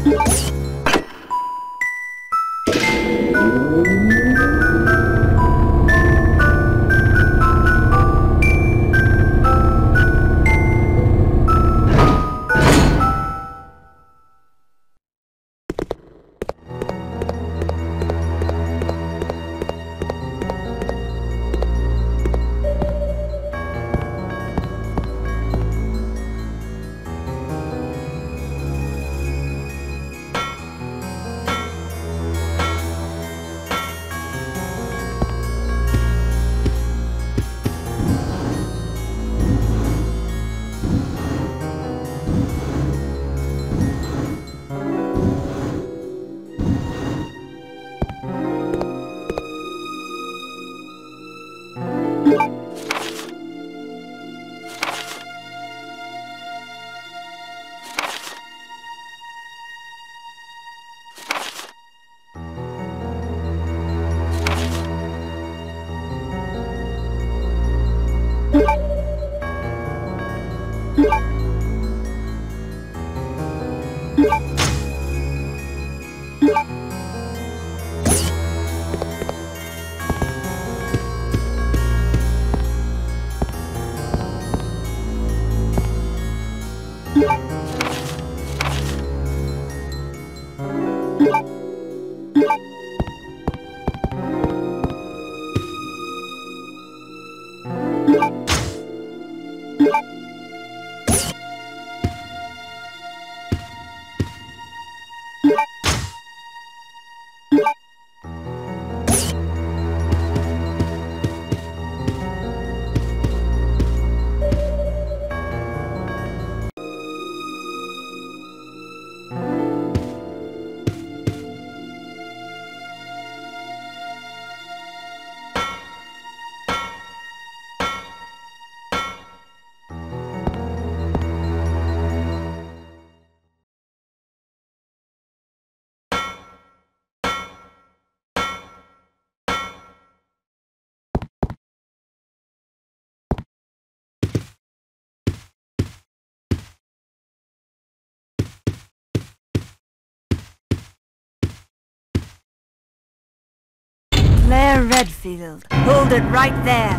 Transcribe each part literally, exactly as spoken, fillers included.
Claire Redfield. Hold it right there.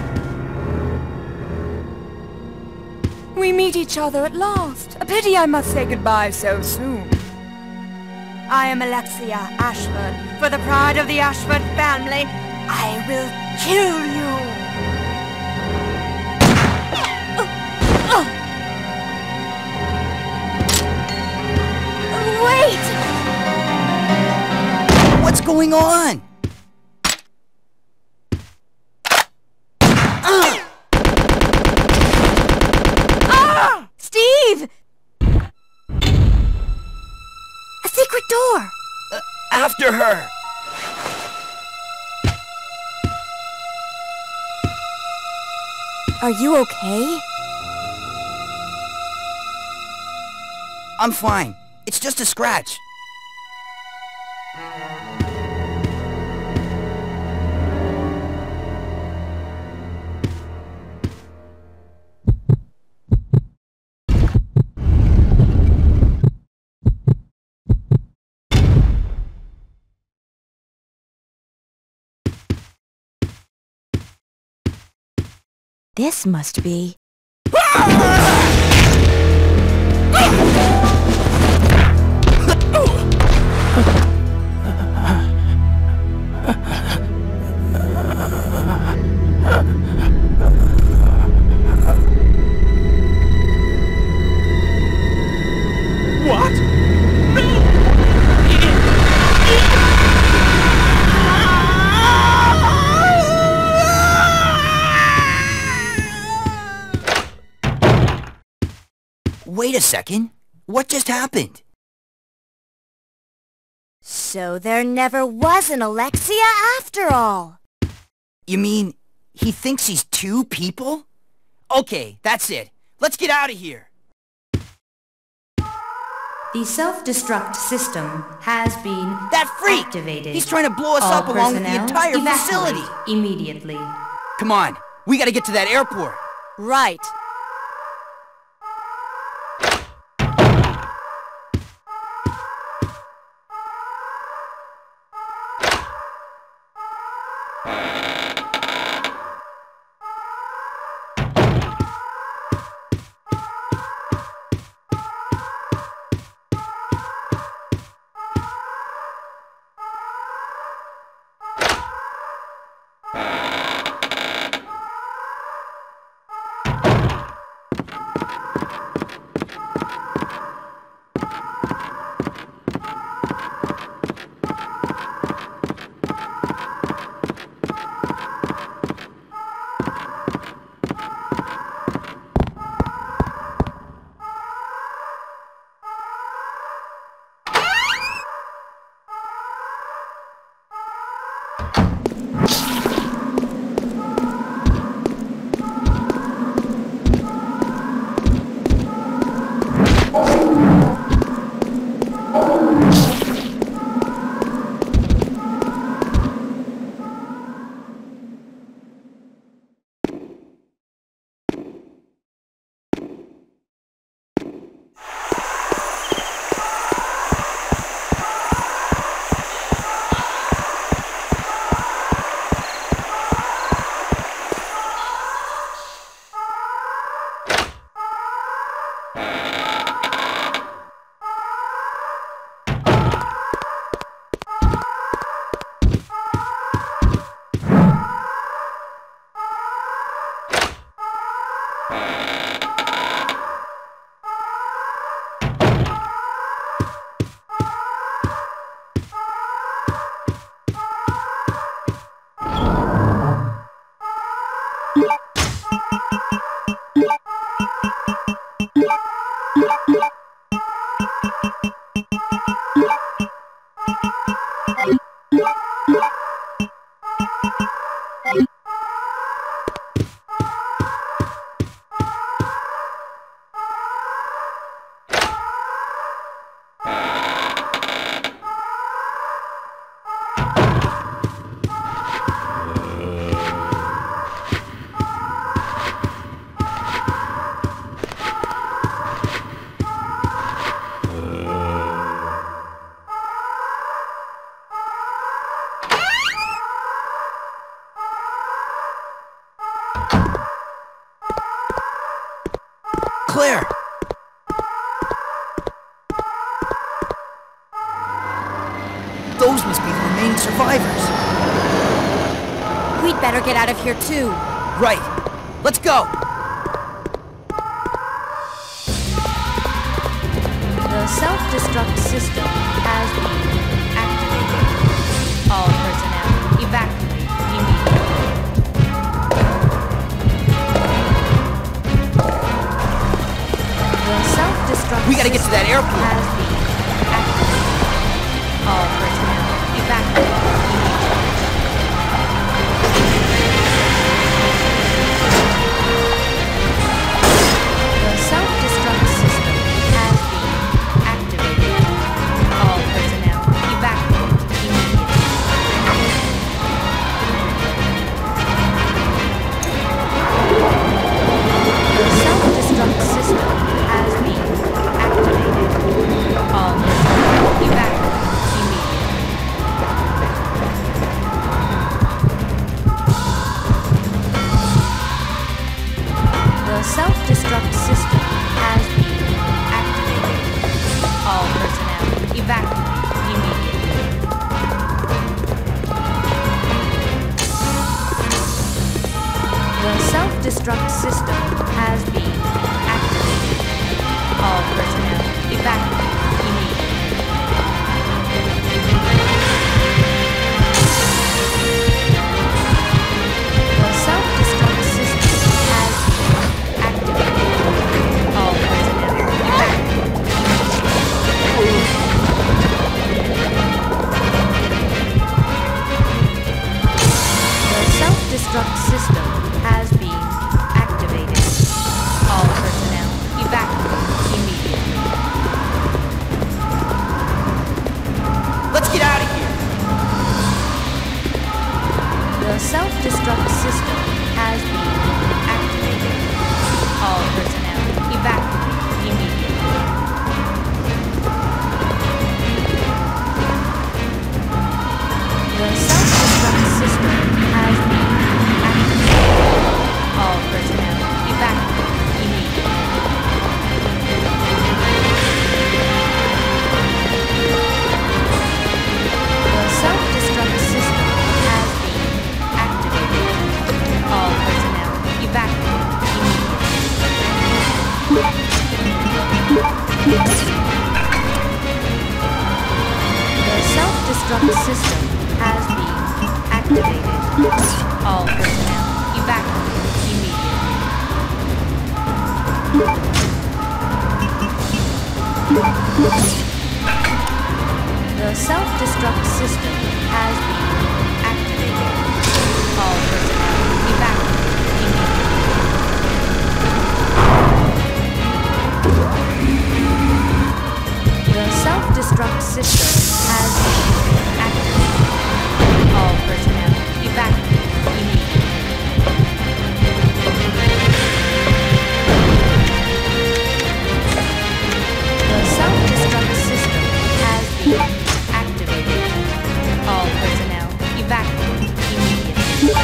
We meet each other at last. A pity I must say goodbye so soon. I am Alexia Ashford. For the pride of the Ashford family, I will kill you. Wait! What's going on? Steve! A secret door! Uh, after her! Are you okay? I'm fine. It's just a scratch. This must be... What? Wait a second. What just happened? So there never was an Alexia after all. You mean he thinks he's two people? Okay, that's it. Let's get out of here. The self-destruct system has been That freak! activated. He's trying to blow us All up along with the personnel entire evacuate facility. Immediately. Come on, we gotta get to that airport. Right. remaining survivors. We'd better get out of here too. Right. Let's go. The self-destruct system has been activated. All personnel evacuate immediately. The self-destruct We gotta get to that system airport. has been activated. All personnel evacuate immediately. The self-destruct system has been activated. All personnel evacuate immediately. The self-destruct system has been activated. All personnel evacuate immediately. The self-destruct system has been activated. All personnel evacuate immediately. The self-destruct system has been activated. All personnel evacuate immediately. The self-destruct system has been activated. All personnel evacuate immediately. The self-destruct system has been activated. All personnel evacuate immediately. Let's get out of here. The self-destruct system has been activated. All personnel evacuate immediately. The self-destruct system has been activated. All personnel evacuate immediately. The self-destruct system has been activated. All personnel evacuate immediately. The self-destruct system has been activated. All personnel evacuate immediately. The self-destruct system has been activated. All personnel evacuate immediately. The self-destruct system has been activated. All personnel evacuate immediately. The self-destruct system has been activated. All personnel evacuate immediately.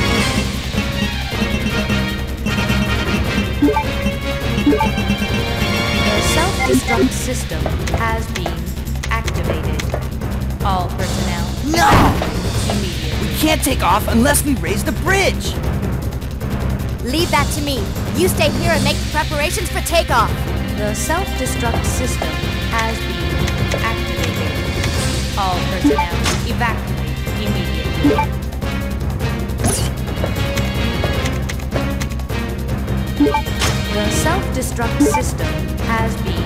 The self-destruct system has been activated. All personnel No! immediately. We can't take off unless we raise the bridge. Leave that to me. You stay here and make preparations for takeoff. The self-destruct system has been activated. All personnel evacuate immediately. The self-destruct system has been